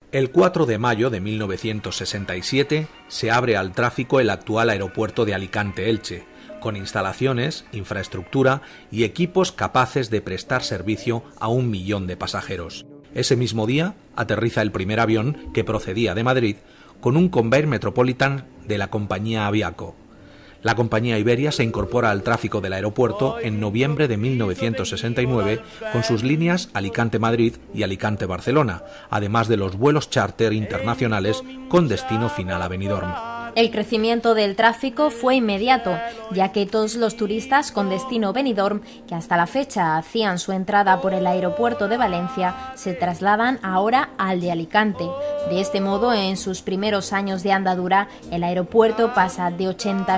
El 4 de mayo de 1967 se abre al tráfico el actual aeropuerto de Alicante-Elche, con instalaciones, infraestructura y equipos capaces de prestar servicio a 1 millón de pasajeros. Ese mismo día aterriza el primer avión que procedía de Madrid con un Convair Metropolitan de la compañía Aviaco. La compañía Iberia se incorpora al tráfico del aeropuerto en noviembre de 1969 con sus líneas Alicante-Madrid y Alicante-Barcelona, además de los vuelos charter internacionales con destino final a Benidorm. El crecimiento del tráfico fue inmediato, ya que todos los turistas con destino Benidorm, que hasta la fecha hacían su entrada por el aeropuerto de Valencia, se trasladan ahora al de Alicante. De este modo, en sus primeros años de andadura, el aeropuerto pasa de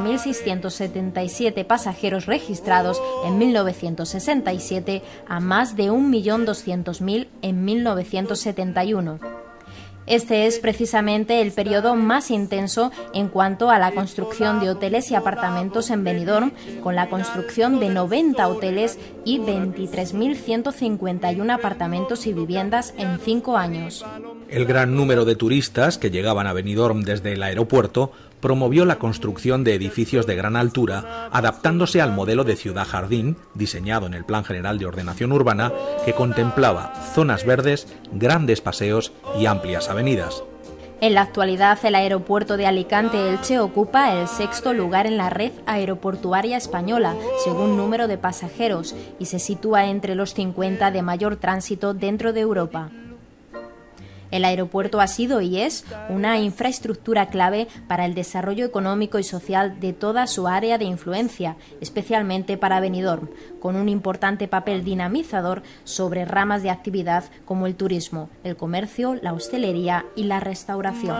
80.677 pasajeros registrados en 1967 a más de 1.200.000 en 1971. Este es precisamente el periodo más intenso en cuanto a la construcción de hoteles y apartamentos en Benidorm, con la construcción de 90 hoteles y 23.151 apartamentos y viviendas en 5 años. El gran número de turistas que llegaban a Benidorm desde el aeropuerto promovió la construcción de edificios de gran altura, adaptándose al modelo de ciudad-jardín diseñado en el Plan General de Ordenación Urbana, que contemplaba zonas verdes, grandes paseos y amplias avenidas. En la actualidad, el aeropuerto de Alicante-Elche ocupa el 6º lugar en la red aeroportuaria española, según número de pasajeros, y se sitúa entre los 50 de mayor tránsito dentro de Europa. El aeropuerto ha sido y es una infraestructura clave para el desarrollo económico y social de toda su área de influencia, especialmente para Benidorm, con un importante papel dinamizador sobre ramas de actividad como el turismo, el comercio, la hostelería y la restauración.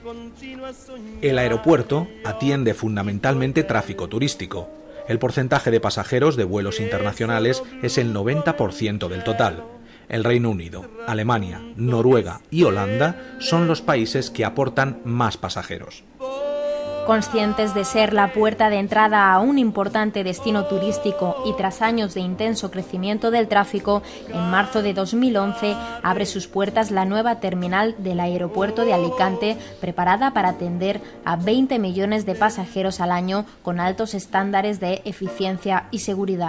El aeropuerto atiende fundamentalmente tráfico turístico. El porcentaje de pasajeros de vuelos internacionales es el 90% del total. El Reino Unido, Alemania, Noruega y Holanda son los países que aportan más pasajeros. Conscientes de ser la puerta de entrada a un importante destino turístico y tras años de intenso crecimiento del tráfico, en marzo de 2011 abre sus puertas la nueva terminal del aeropuerto de Alicante, preparada para atender a 20 millones de pasajeros al año con altos estándares de eficiencia y seguridad.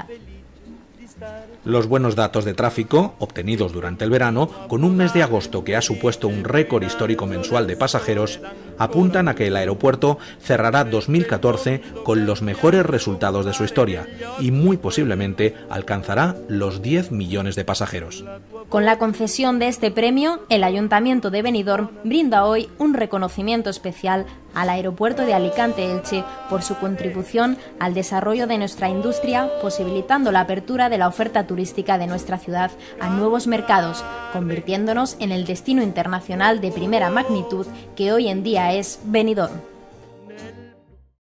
Los buenos datos de tráfico, obtenidos durante el verano, con un mes de agosto que ha supuesto un récord histórico mensual de pasajeros, apuntan a que el aeropuerto cerrará 2014 con los mejores resultados de su historia y muy posiblemente alcanzará los 10 millones de pasajeros. Con la concesión de este premio, el Ayuntamiento de Benidorm brinda hoy un reconocimiento especial al aeropuerto de Alicante-Elche por su contribución al desarrollo de nuestra industria, posibilitando la apertura de la oferta turística de nuestra ciudad a nuevos mercados, convirtiéndonos en el destino internacional de primera magnitud que hoy en día es Benidorm.